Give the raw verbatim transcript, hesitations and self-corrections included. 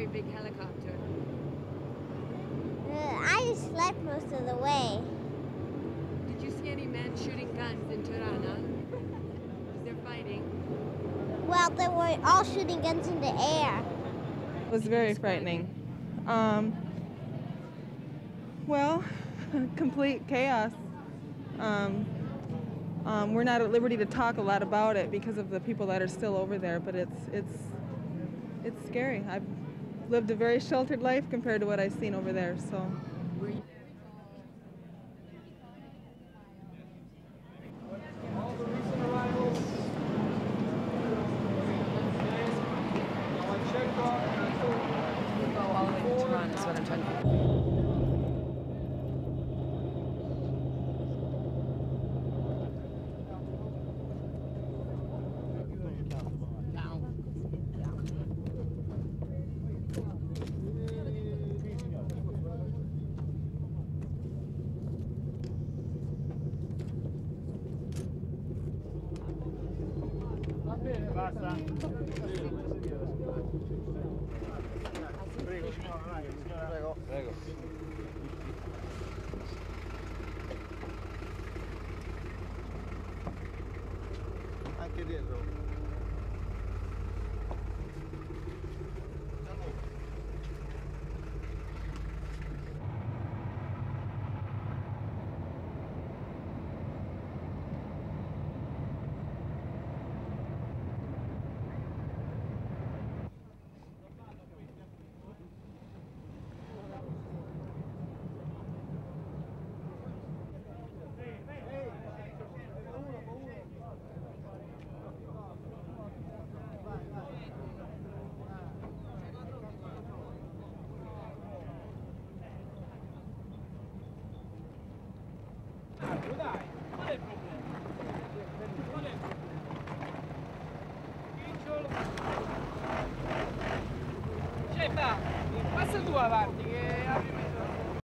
big helicopter? Uh, I slept most of the way. Did you see any men shooting guns in Tirana? Is there fighting? Well, they were all shooting guns in the air. It was very frightening. Um, well, complete chaos. Um, um, we're not at liberty to talk a lot about it because of the people that are still over there, but it's it's it's scary. I've lived a very sheltered life compared to what I've seen over there. So. All the recent arrivals. Check off. Oh, all the way to Tirana is what I'm talking about. Basta. Prego. Prego. Anche dietro. Dai, qual è il problema? Qual è il problema? Picciolo! Scepa, passa tu avanti.